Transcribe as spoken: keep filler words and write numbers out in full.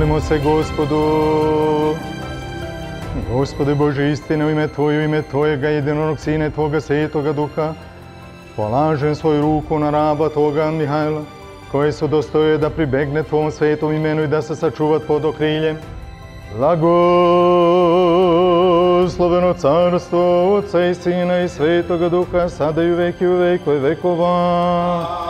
Molimo se Gospodu. Gospode Bože istine, u ime Tvoje, u ime Tvojega jedinorodnog Sine, Tvoga Svetoga Duha, polažem svoju ruku na raba Tvoga Mihajla, koji se udostoje da pribegne Tvom svetom imenu i da se sačuva pod okriljem. Blagosloveno carstvo Otca i Sina i Svetoga Duha, sada i u veki u vekove vekova.